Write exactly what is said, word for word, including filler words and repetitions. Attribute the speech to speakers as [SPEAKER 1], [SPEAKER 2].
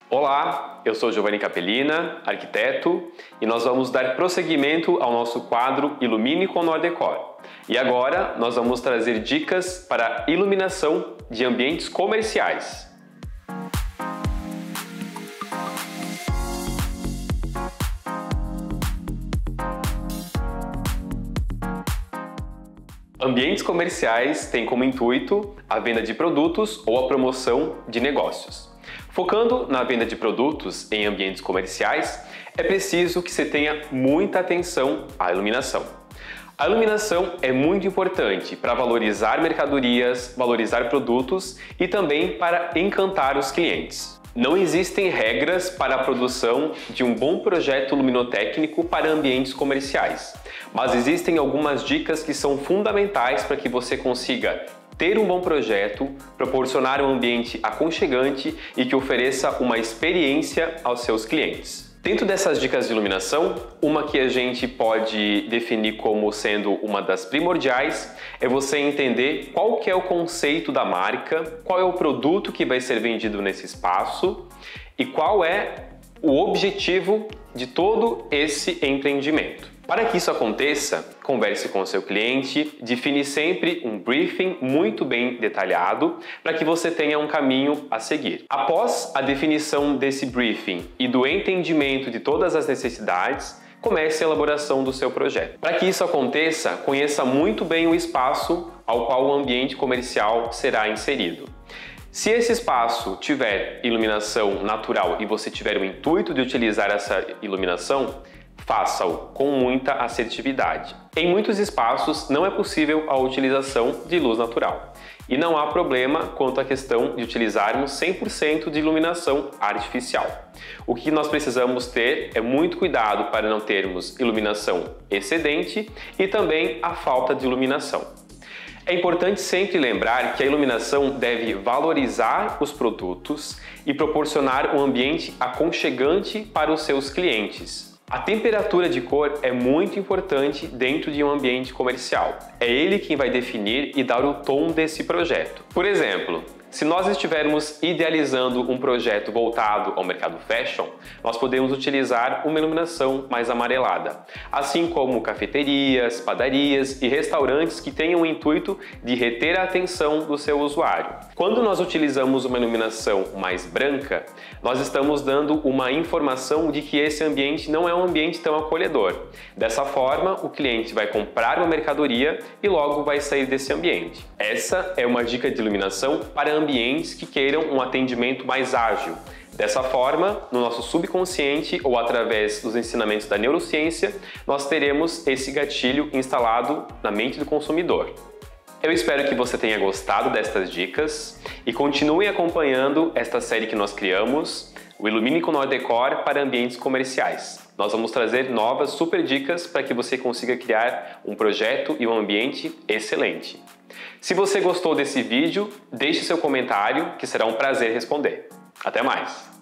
[SPEAKER 1] Olá, eu sou Giovanni Capellina, arquiteto, e nós vamos dar prosseguimento ao nosso quadro Ilumine com Nordecor. E agora nós vamos trazer dicas para iluminação de ambientes comerciais. Ambientes comerciais têm como intuito a venda de produtos ou a promoção de negócios. Focando na venda de produtos em ambientes comerciais, é preciso que você tenha muita atenção à iluminação. A iluminação é muito importante para valorizar mercadorias, valorizar produtos e também para encantar os clientes. Não existem regras para a produção de um bom projeto luminotécnico para ambientes comerciais, mas existem algumas dicas que são fundamentais para que você consiga ter um bom projeto, proporcionar um ambiente aconchegante e que ofereça uma experiência aos seus clientes. Dentro dessas dicas de iluminação, uma que a gente pode definir como sendo uma das primordiais é você entender qual que é o conceito da marca, qual é o produto que vai ser vendido nesse espaço e qual é o objetivo de todo esse empreendimento. Para que isso aconteça, converse com o seu cliente, define sempre um briefing muito bem detalhado para que você tenha um caminho a seguir. Após a definição desse briefing e do entendimento de todas as necessidades, comece a elaboração do seu projeto. Para que isso aconteça, conheça muito bem o espaço ao qual o ambiente comercial será inserido. Se esse espaço tiver iluminação natural e você tiver o intuito de utilizar essa iluminação, faça-o com muita assertividade. Em muitos espaços não é possível a utilização de luz natural e não há problema quanto à questão de utilizarmos cem por cento de iluminação artificial. O que nós precisamos ter é muito cuidado para não termos iluminação excedente e também a falta de iluminação. É importante sempre lembrar que a iluminação deve valorizar os produtos e proporcionar um ambiente aconchegante para os seus clientes. A temperatura de cor é muito importante dentro de um ambiente comercial. É ele quem vai definir e dar o tom desse projeto. Por exemplo, se nós estivermos idealizando um projeto voltado ao mercado fashion, nós podemos utilizar uma iluminação mais amarelada, assim como cafeterias, padarias e restaurantes que tenham o intuito de reter a atenção do seu usuário. Quando nós utilizamos uma iluminação mais branca, nós estamos dando uma informação de que esse ambiente não é um ambiente tão acolhedor. Dessa forma, o cliente vai comprar uma mercadoria e logo vai sair desse ambiente. Essa é uma dica de iluminação para ambientes que queiram um atendimento mais ágil. Dessa forma, no nosso subconsciente ou através dos ensinamentos da neurociência, nós teremos esse gatilho instalado na mente do consumidor. Eu espero que você tenha gostado destas dicas e continue acompanhando esta série que nós criamos, o Ilumine com Nordecor para ambientes comerciais. Nós vamos trazer novas super dicas para que você consiga criar um projeto e um ambiente excelente. Se você gostou desse vídeo, deixe seu comentário que será um prazer responder. Até mais!